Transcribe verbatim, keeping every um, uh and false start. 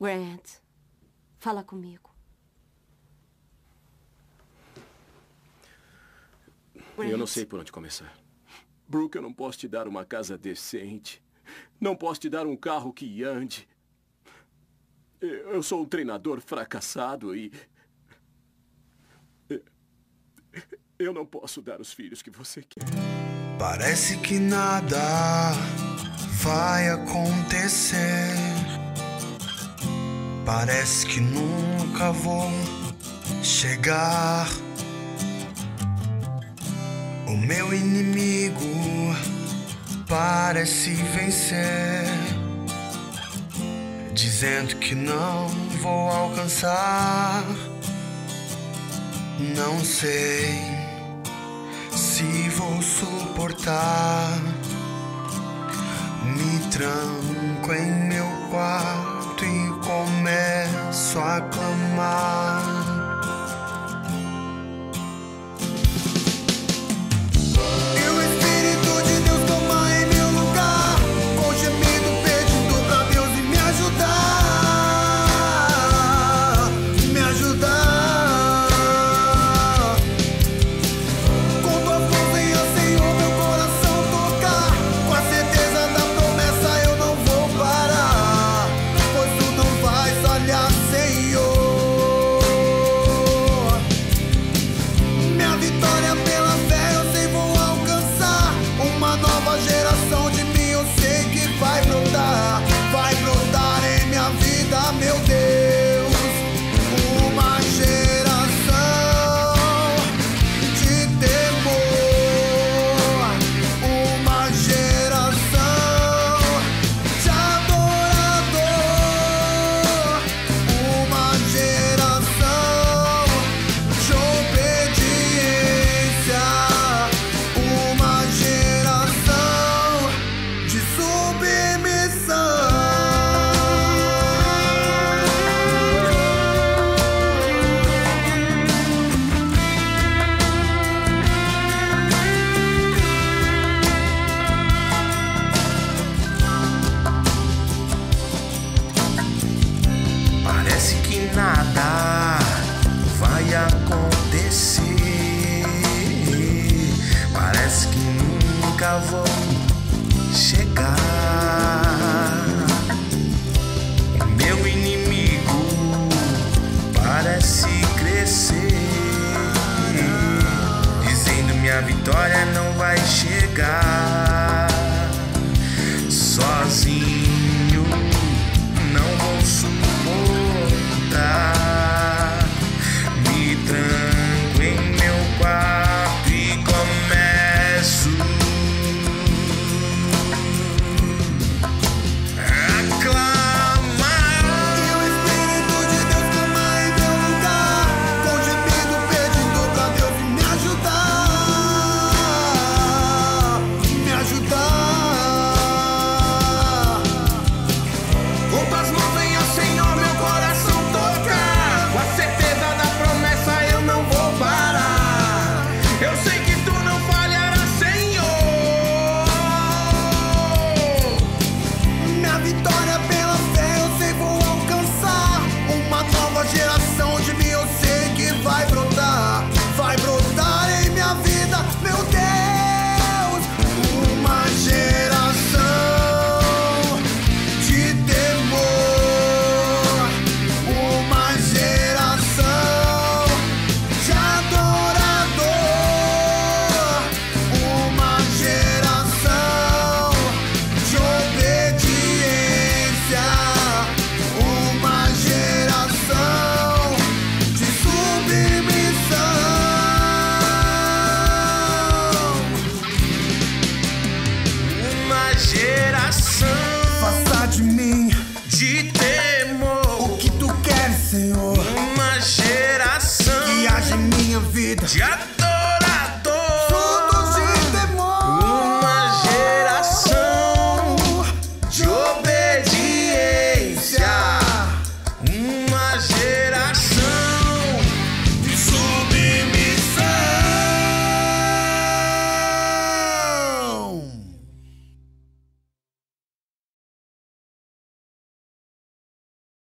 Grant, fala comigo. Grant. Eu não sei por onde começar. Brooke, eu não posso te dar uma casa decente. Não posso te dar um carro que ande. Eu sou um treinador fracassado e... eu não posso dar os filhos que você quer. Parece que nada vai acontecer. Parece que nunca vou chegar. O meu inimigo parece vencer, dizendo que não vou alcançar. Não sei se vou suportar. Me tranco em meu quarto e começo a clamar. Nada vai acontecer. Parece que nunca vou chegar. O meu inimigo parece crescer, dizendo minha vitória não vai chegar. Sozinho não vou suportar. Me tranco em meu quarto e começo a clamar. E o Espírito de Deus clama em meu lugar, com gemido pedindo pra Deus me ajudar, me ajudar. Com tuas mãos venha, Senhor, meu coração tocar. Com a certeza da promessa eu não vou parar. Eu sei que tu não falharás, Senhor. Minha vitória pela fé eu sei vou alcançar. Uma nova geração de mim eu sei que vai brotar. Vai brotar em minha vida, meu Deus. Uma geração de temor, uma geração de adorador, uma geração de obediência, uma geração de submissão, uma geração. Faça de mim de temor o que tu queres, Senhor. Uma geração que haja em minha vida de adoração.